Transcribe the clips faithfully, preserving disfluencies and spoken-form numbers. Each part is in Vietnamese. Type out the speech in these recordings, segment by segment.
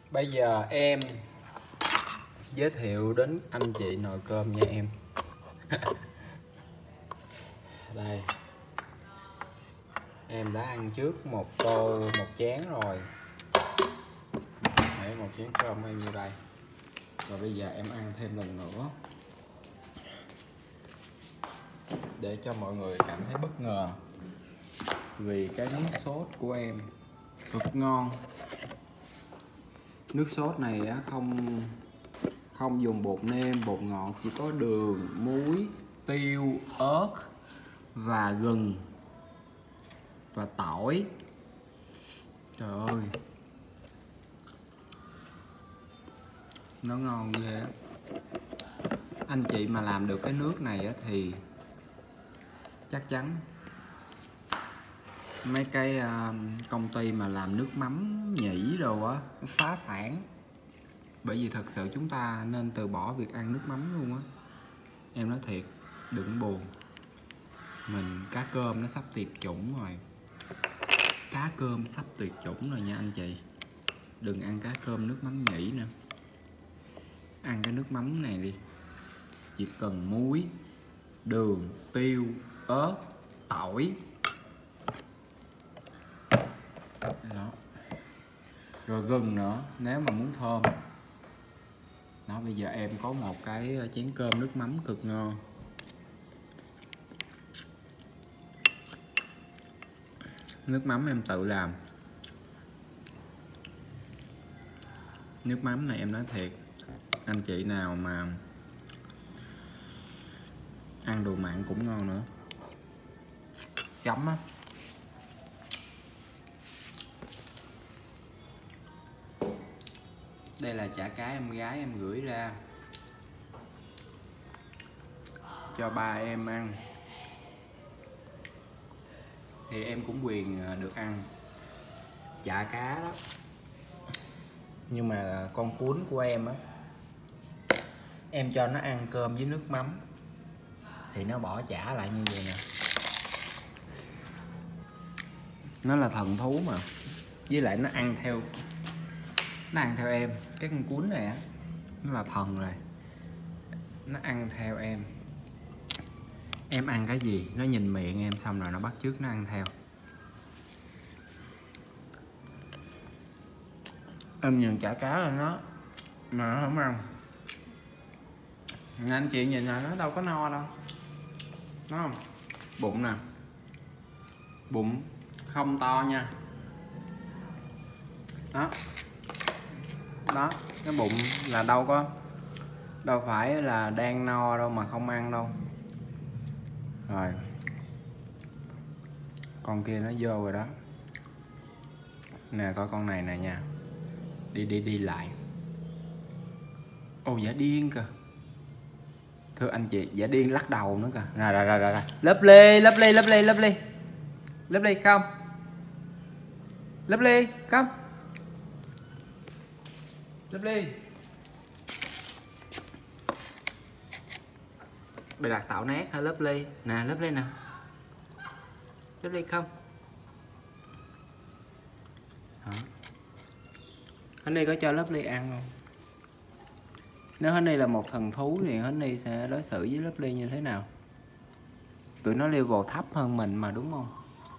Bây giờ em giới thiệu đến anh chị nồi cơm nha em. Đây, em đã ăn trước một tô, một chén rồi. Để một chén cơm em như đây. Rồi bây giờ em ăn thêm lần nữa, để cho mọi người cảm thấy bất ngờ. Vì cái nước sốt của em cực ngon. Nước sốt này á, không không dùng bột nêm, bột ngọt, chỉ có đường, muối, tiêu, ớt và gừng và tỏi. Trời ơi, nó ngon ghê. Anh chị mà làm được cái nước này á, thì chắc chắn mấy cái uh, công ty mà làm nước mắm nhỉ đồ á phá sản. Bởi vì thật sự chúng ta nên từ bỏ việc ăn nước mắm luôn á. Em nói thiệt, đừng buồn. Mình cá cơm nó sắp tuyệt chủng rồi. Cá cơm sắp tuyệt chủng rồi nha anh chị. Đừng ăn cá cơm nước mắm nhỉ nữa. Ăn cái nước mắm này đi. Chỉ cần muối, đường, tiêu, ớt, tỏi. Đó. Rồi gừng nữa nếu mà muốn thơm. Đó, bây giờ em có một cái chén cơm nước mắm cực ngon. Nước mắm em tự làm. Nước mắm này em nói thiệt, anh chị nào mà ăn đồ mặn cũng ngon nữa. Chấm á. Đây là chả cá em gái em gửi ra cho ba em ăn, thì em cũng quyền được ăn chả cá đó. Nhưng mà con cuốn của em á, em cho nó ăn cơm với nước mắm thì nó bỏ chả lại như vậy nè. Nó là thần thú mà. Với lại nó ăn theo Nó ăn theo em. Cái con cuốn này á, nó là thần rồi. Nó ăn theo em. Em ăn cái gì, nó nhìn miệng em xong rồi nó bắt chước nó ăn theo. Em nhìn chả cá rồi nó mà nó không ăn. Anh chị nhìn là nó đâu có no đâu. Đúng không? Bụng nè. Bụng không to nha. Đó. Đó, cái bụng là đâu có đâu phải là đang no đâu mà không ăn đâu. Rồi. Con kia nó vô rồi đó. Nè coi con này nè nha. Đi đi đi lại. Ồ, giả điên kìa. Thưa anh chị, giả điên lắc đầu nữa kìa. Rồi rồi rồi rồi. Lấp ly, lấp ly, lấp ly, lấp ly. Lấp ly không? Lấp ly không? Lấp ly. Bày đặt tạo nát hả lấp ly? Nè lấp ly nè. Lấp ly không? Hả? Honey có cho lấp ly ăn không? Nếu Honey là một thần thú thì Honey sẽ đối xử với lấp ly như thế nào? Tụi nó level thấp hơn mình mà đúng không?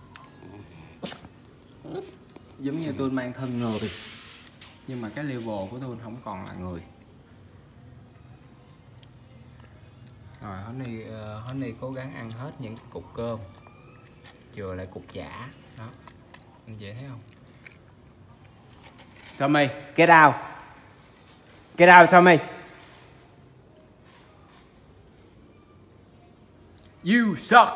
Giống như tôi mang thân người, nhưng mà cái level của tôi không còn là người. Rồi Honey, uh, Honey cố gắng ăn hết những cục cơm, chừa lại cục chả. Đó, anh chị thấy không? Tommy, get out. Get out Tommy. You suck.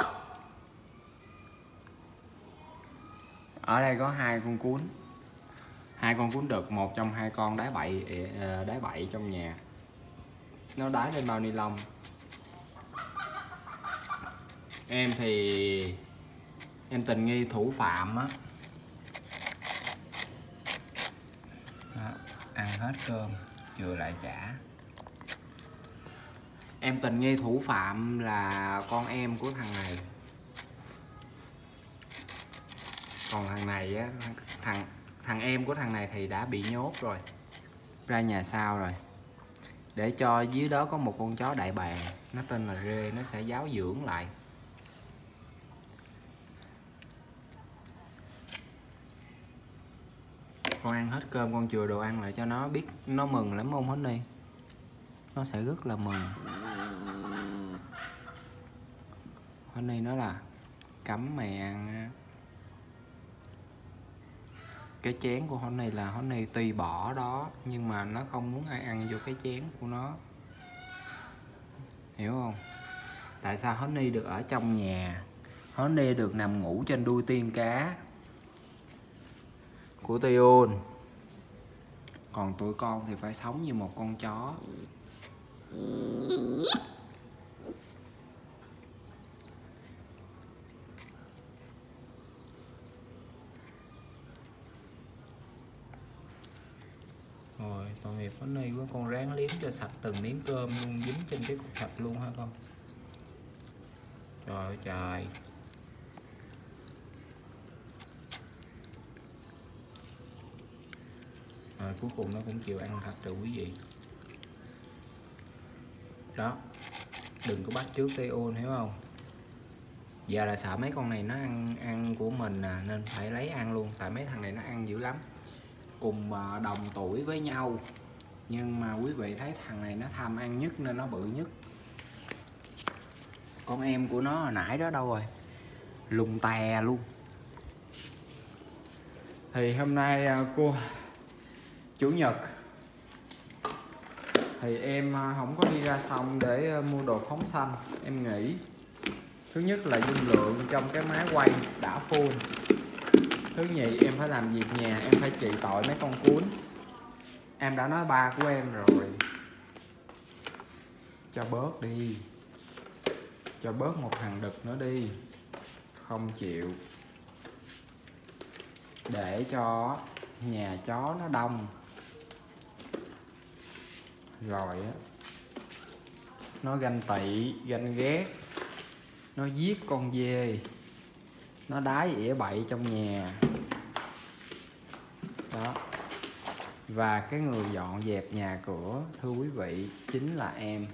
Ở đây có hai con cuốn. Hai con cuốn đực, một trong hai con đá bậy đá bậy trong nhà. Nó đá lên bao ni lông. Em thì em tình nghi thủ phạm á. Đó, ăn hết cơm, chừa lại chả. Em tình nghi thủ phạm là con em của thằng này. Còn thằng này á, thằng thằng em của thằng này thì đã bị nhốt rồi. ra nhà sau rồi, để cho dưới đó có một con chó đại bàng, nó tên là Rê, nó sẽ giáo dưỡng lại. Con ăn hết cơm, con chừa đồ ăn lại cho nó, biết nó mừng lắm không Honey? Nó sẽ rất là mừng. Honey nói là cấm mày ăn. Cái chén của Honey là Honey tuy bỏ đó, nhưng mà nó không muốn ai ăn vô cái chén của nó, hiểu không? Tại sao Honey được ở trong nhà, Honey được nằm ngủ trên đuôi tiên cá của Tiun, còn tụi con thì phải sống như một con chó. Rồi, tội nghiệp Honey quá, con ráng liếm cho sạch từng miếng cơm luôn, dính trên cái cục thịt luôn hả con? Trời ơi trời. Rồi cuối cùng nó cũng chịu ăn thật rồi quý vị. Đó, đừng có bắt chước Tiun, hiểu không? Giờ là sợ mấy con này nó ăn ăn của mình à, nên phải lấy ăn luôn. Tại mấy thằng này nó ăn dữ lắm, cùng đồng tuổi với nhau, nhưng mà quý vị thấy thằng này nó tham ăn nhất nên nó bự nhất. Con em của nó hồi nãy đó đâu rồi, lùng tè luôn. Thì hôm nay cô chủ nhật thì em không có đi ra sông để mua đồ phóng xanh, em nghĩ thứ nhất là dung lượng trong cái máy quay đã full, thứ nhì em phải làm việc nhà, em phải trị tội mấy con cuốn. Em đã nói ba của em rồi, cho bớt đi, cho bớt một thằng đực nữa đi, không chịu, để cho nhà chó nó đông rồi á nó ganh tị ganh ghét, nó giết con dê, nó đái ỉa bậy trong nhà đó. Và cái người dọn dẹp nhà cửa, thưa quý vị, chính là em,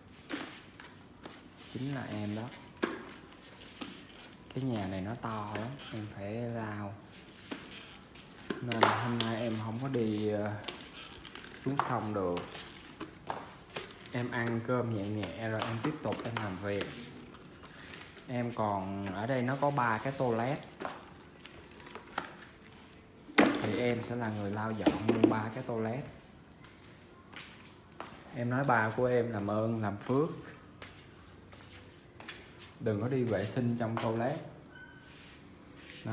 chính là em đó. Cái nhà này nó to lắm, em phải lau, nên là hôm nay em không có đi xuống sông được. Em ăn cơm nhẹ nhẹ rồi em tiếp tục em làm việc. Em còn ở đây nó có ba cái toilet, thì em sẽ là người lau dọn luôn ba cái toilet. Em nói ba của em làm ơn làm phước, đừng có đi vệ sinh trong toilet đó.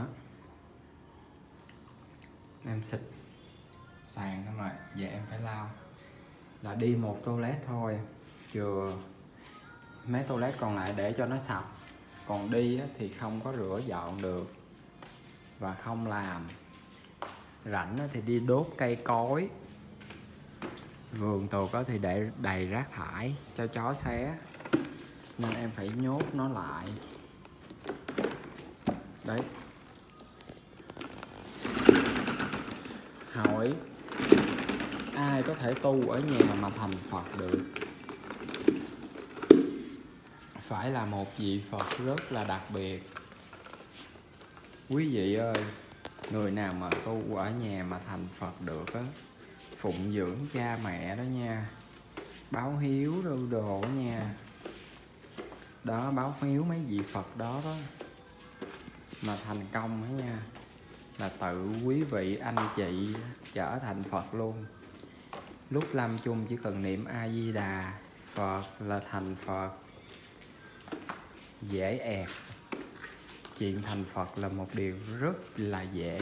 Em xịt sàn xong rồi giờ em phải lau, là đi một toilet thôi, chừa mấy toilet còn lại để cho nó sạch. Còn đi thì không có rửa dọn được và không làm. Rảnh thì đi đốt cây cối, vườn tược thì để đầy rác thải cho chó xé, nên em phải nhốt nó lại đấy. Hỏi ai có thể tu ở nhà mà thành Phật được? Phải là một vị Phật rất là đặc biệt. Quý vị ơi, người nào mà tu ở nhà mà thành Phật được á, phụng dưỡng cha mẹ đó nha, báo hiếu đâu đồ đó nha. Đó, báo hiếu mấy vị Phật đó đó, mà thành công đó nha, là tự quý vị anh chị trở thành Phật luôn. Lúc lâm chung chỉ cần niệm A Di Đà Phật là thành Phật, dễ ẹt. Chuyện thành Phật là một điều rất là dễ.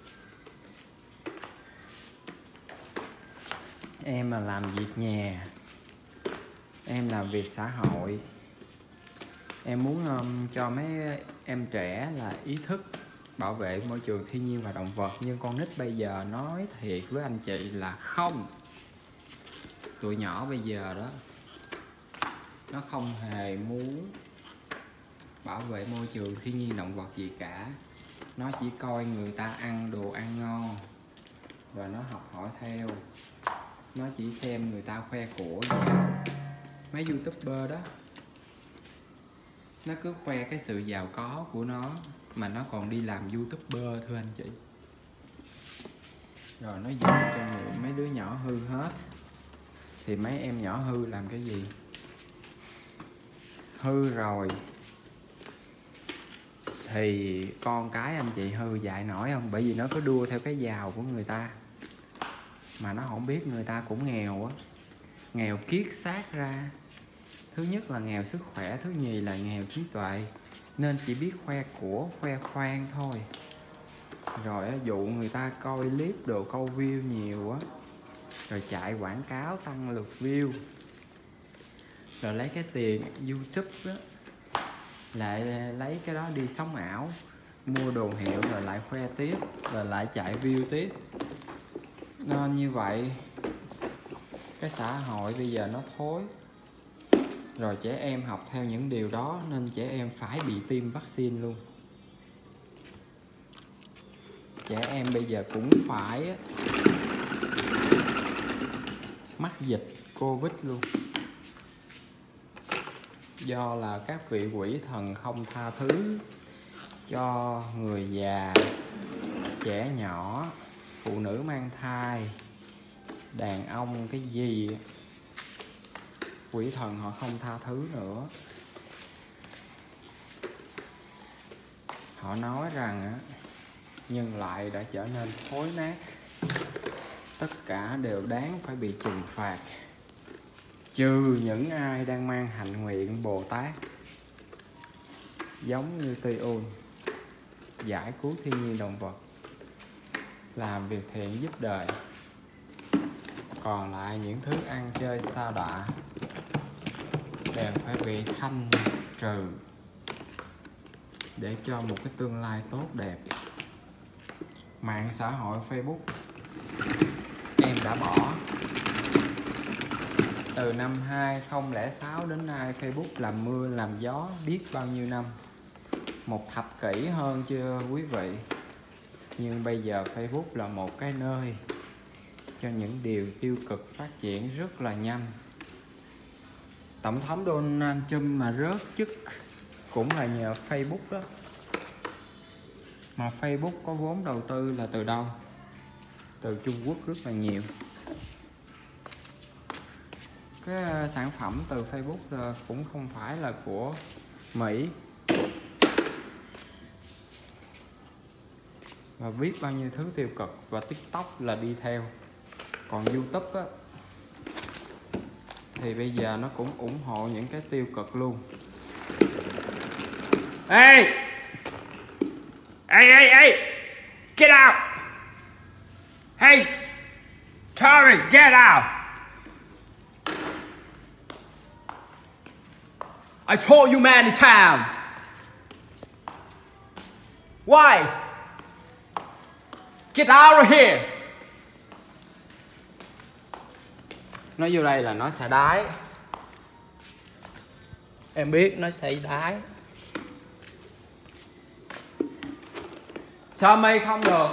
Em mà làm việc nhà, em làm việc xã hội, em muốn um, cho mấy em trẻ là ý thức bảo vệ môi trường thiên nhiên và động vật. Nhưng con nít bây giờ nói thiệt với anh chị là không. Tụi nhỏ bây giờ đó, nó không hề muốn bảo vệ môi trường thiên nhiên động vật gì cả. Nó chỉ coi người ta ăn đồ ăn ngon và nó học hỏi theo. Nó chỉ xem người ta khoe của gì. Mấy youtuber đó, nó cứ khoe cái sự giàu có của nó mà nó còn đi làm youtuber thưa anh chị. Rồi nó dụ cho người mấy đứa nhỏ hư hết. Thì mấy em nhỏ hư làm cái gì? Hư rồi thì con cái anh chị hư dạy nổi không? Bởi vì nó cứ đua theo cái giàu của người ta, mà nó không biết người ta cũng nghèo á. Nghèo kiết xác ra. Thứ nhất là nghèo sức khỏe, thứ nhì là nghèo trí tuệ. Nên chỉ biết khoe của, khoe khoang thôi. Rồi dụ người ta coi clip đồ câu view nhiều á, rồi chạy quảng cáo tăng lượt view, rồi lấy cái tiền YouTube á, lại lấy cái đó đi sống ảo, mua đồ hiệu rồi lại khoe tiếp, rồi lại chạy view tiếp. Nên như vậy cái xã hội bây giờ nó thối. Rồi trẻ em học theo những điều đó nên trẻ em phải bị tiêm vaccine luôn. Trẻ em bây giờ cũng phải mắc dịch Covid luôn. Do là các vị quỷ thần không tha thứ cho người già, trẻ nhỏ, phụ nữ mang thai, đàn ông cái gì. Quỷ thần họ không tha thứ nữa. Họ nói rằng nhân loại đã trở nên thối nát, tất cả đều đáng phải bị trừng phạt, trừ những ai đang mang hạnh nguyện Bồ Tát, giống như Ti-un, giải cứu thiên nhiên động vật, làm việc thiện giúp đời. Còn lại những thứ ăn chơi sa đọa đều phải bị thanh trừ để cho một cái tương lai tốt đẹp. Mạng xã hội Facebook em đã bỏ. Từ năm hai không không sáu đến nay Facebook làm mưa làm gió biết bao nhiêu năm. Một thập kỷ hơn chưa quý vị? Nhưng bây giờ Facebook là một cái nơi cho những điều tiêu cực phát triển rất là nhanh. Tổng thống Donald Trump mà rớt chức cũng là nhờ Facebook đó. Mà Facebook có vốn đầu tư là từ đâu? Từ Trung Quốc rất là nhiều. Cái sản phẩm từ Facebook cũng không phải là của Mỹ. Và biết bao nhiêu thứ tiêu cực. Và TikTok là đi theo. Còn YouTube á, thì bây giờ nó cũng ủng hộ những cái tiêu cực luôn. Hey! Hey, hey, hey! Get out! Hey! Tommy, get out! I told you many times! Why? Get out of here! Nó vô đây là nó sẽ đái. Em biết nó sẽ đái. Tommy không được.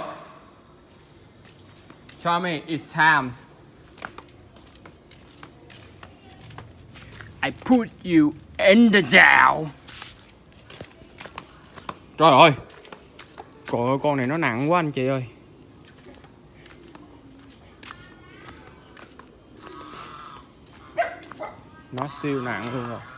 Tommy, it's time. I put you in the jail. Trời ơi. Trời ơi, con này nó nặng quá anh chị ơi. Nó siêu nặng luôn rồi.